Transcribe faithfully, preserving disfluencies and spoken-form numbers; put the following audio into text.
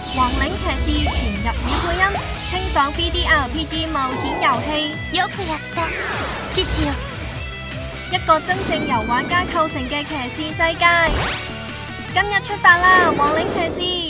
《亡靈騎士》全日語配音，清爽 B D R P G 冒險遊戲。 よくやった，騎士よ。 一個真正由玩家構成嘅騎士世界，今日出發啦！亡靈騎士。